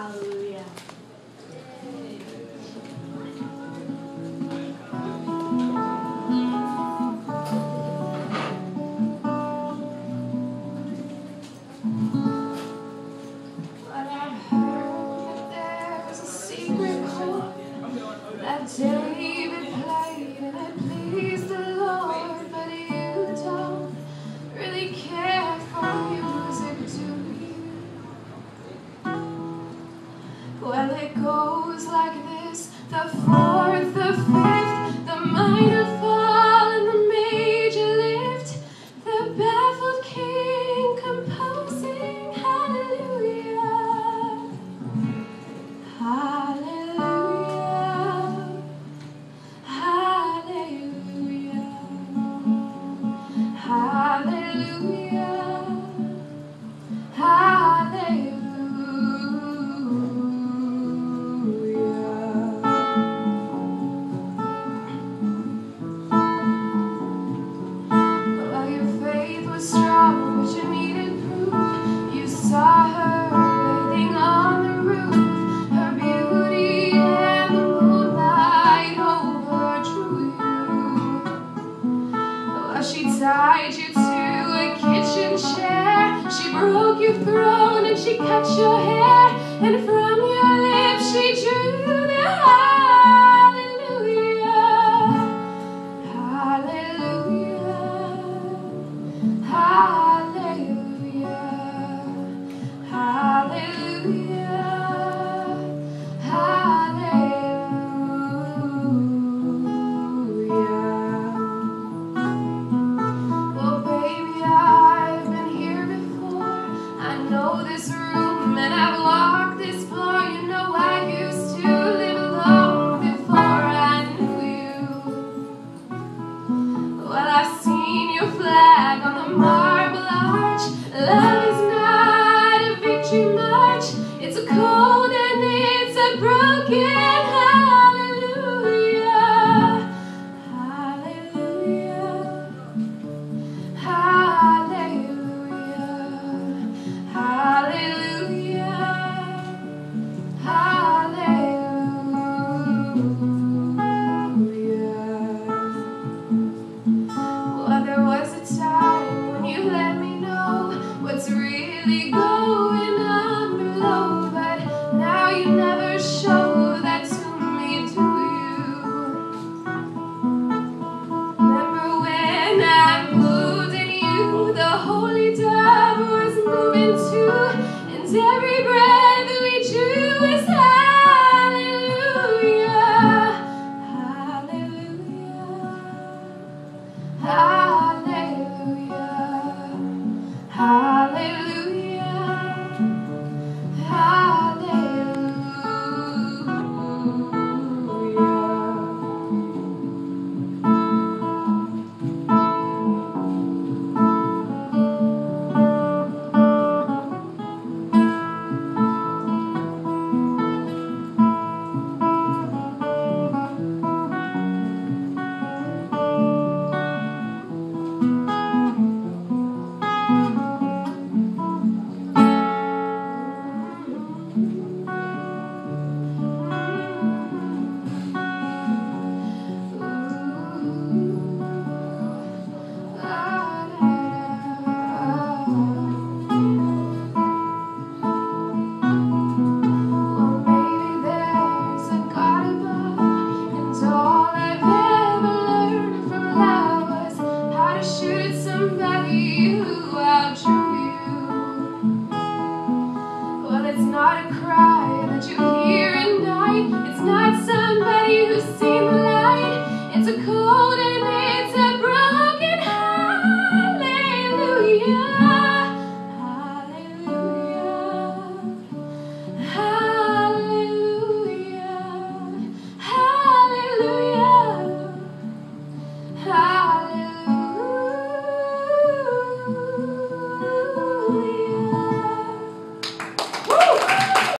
Hallelujah. But I've heard that there's a secret chord that David played and it pleased the Lord, but you don't really care for music, do you? Well, it goes like this: the fourth, the fifth, the minor fall and the major lift, the baffled king composing hallelujah, hallelujah, hallelujah, hallelujah, hallelujah. Well, your faith was strong, but you needed proof. You saw her bathing on the roof, her beauty and the moonlight overdrew you. Well, she tied you to a kitchen chair, she broke your throne and she cut your hair, and from your lips she drew the hallelujah, hallelujah, hallelujah, hallelujah, hallelujah. Well, baby, I've been here before. I know this room and I've walked this floor. You know I used to live alone before I knew you. Well, I've seen your flag on the marble arch. Love is not a victory march. It's a cold and it's a broken hallelujah, hallelujah, hallelujah, hallelujah, hallelujah. Well, there was a time when you let me know what's really going on below, but now you never show that to me, do you? Remember when I moved in you, the holy dove was moving too, and every breath